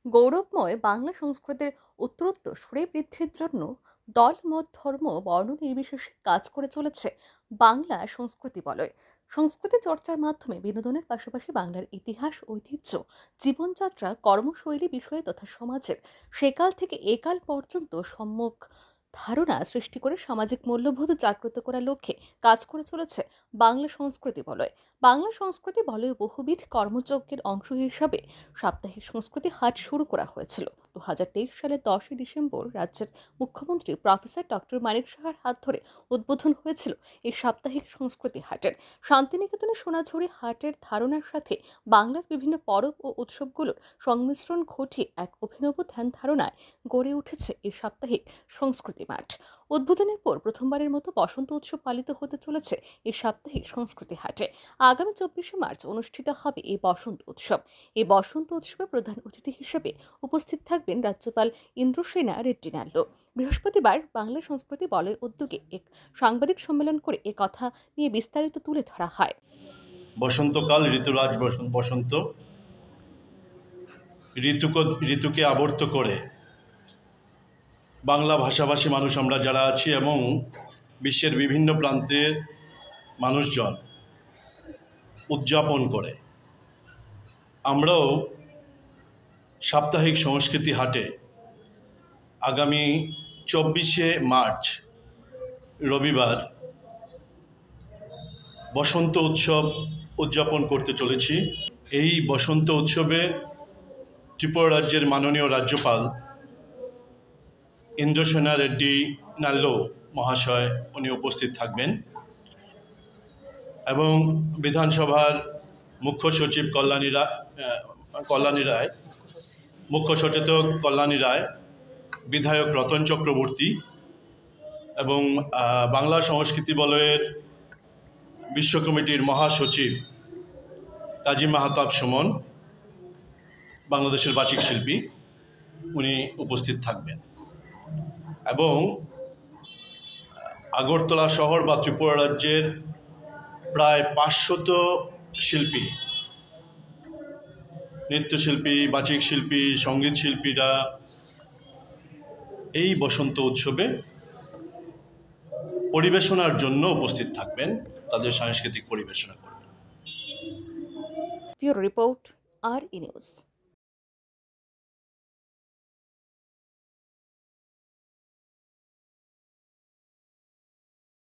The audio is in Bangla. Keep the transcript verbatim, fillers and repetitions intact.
গৌরবময় বাংলা সংস্কৃতির উত্তরোত্তর সুরে বৃদ্ধির জন্য দল মত ধর্ম বর্ণ নির্বিশেষে কাজ করে চলেছে বাংলা সংস্কৃতি বলয়। সংস্কৃতি চর্চার মাধ্যমে বিনোদনের পাশাপাশি বাংলার ইতিহাস, ঐতিহ্য, জীবনযাত্রা, কর্মশৈলী বিষয়ে তথা সমাজের সেকাল থেকে একাল পর্যন্ত সম্মুখ ধারণা সৃষ্টি করে সামাজিক মূল্যবোধ জাগ্রত করার লক্ষ্যে কাজ করে চলেছে বাংলা সংস্কৃতি বলয়। বাংলা সংস্কৃতি বলয় বহুবিধ কর্মযজ্ঞের অংশ হিসাবে সাপ্তাহিক সংস্কৃতি হাট শুরু করা হয়েছিল। দু হাজার তেইশ সালের দশই ডিসেম্বর রাজ্যের মুখ্যমন্ত্রী প্রফেসর ডক্টর মানিক সাহার হাত ধরে উদ্বোধন হয়েছিল এই সাপ্তাহিক সংস্কৃতি হাটের। শান্তিনিকেতনে সোনাঝুরি হাটের ধারণার সাথে বাংলার বিভিন্ন পরব ও উৎসবগুলোর সংমিশ্রণ ঘটিয়ে এক অভিনব ধ্যান ধারণায় গড়ে উঠেছে এই সাপ্তাহিক সংস্কৃতি মাঠ। উদ্বোধনের পর প্রথমবারের মতো বসন্ত উৎসব পালিত হতে চলেছে এই সাপ্তাহিক সংস্কৃতি হাটে। আগামী চব্বিশে মার্চ অনুষ্ঠিত হবে এই বসন্ত উৎসব। এই বসন্ত উৎসবে প্রধান অতিথি হিসেবে উপস্থিত থাকবেন রাজ্যপাল ইন্দ্রসেনা রেড্ডি নাল্লো। বৃহস্পতিবার বাংলা সংস্কৃতি বলয় উদ্যোগে এক সাংবাদিক সম্মেলন করে এ কথা নিয়ে বিস্তারিত তুলে ধরা হয়। বসন্তকাল, ঋতুরাজ বসন্ত, ঋতুকে ঋতুকে আবর্ত করে বাংলা ভাষাভাষী মানুষ আমরা যারা আছি এবং বিশ্বের বিভিন্ন প্রান্তের মানুষজন উদযাপন করে। আমরাও সাপ্তাহিক সংস্কৃতি হাটে আগামী চব্বিশে মার্চ রবিবার বসন্ত উৎসব উদযাপন করতে চলেছি। এই বসন্ত উৎসবে ত্রিপুরা রাজ্যের মাননীয় রাজ্যপাল ইন্দ্রসেনা রেড্ডি নাল্লো মহাশয় উনি উপস্থিত থাকবেন এবং বিধানসভার মুখ্য সচিব কল্যাণী রায় কল্যাণী রায় মুখ্য সচেতক কল্যাণী রায়, বিধায়ক রতন চক্রবর্তী এবং বাংলা সংস্কৃতি বলয়ের বিশ্ব কমিটির মহাসচিব কাজী মাহতাব সুমন, বাংলাদেশের বাচিক শিল্পী, উনি উপস্থিত থাকবেন এবং আগরতলা শহর বা ত্রিপুরা রাজ্যের প্রায় পাঁচশত শিল্পী, নৃত্যশিল্পী, বাচিক শিল্পী, সঙ্গীত শিল্পীরা এই বসন্ত উৎসবে পরিবেশনার জন্য উপস্থিত থাকবেন, তাদের সাংস্কৃতিক পরিবেশনা করবেন। ব্যুরো রিপোর্ট, আর ই নিউজ।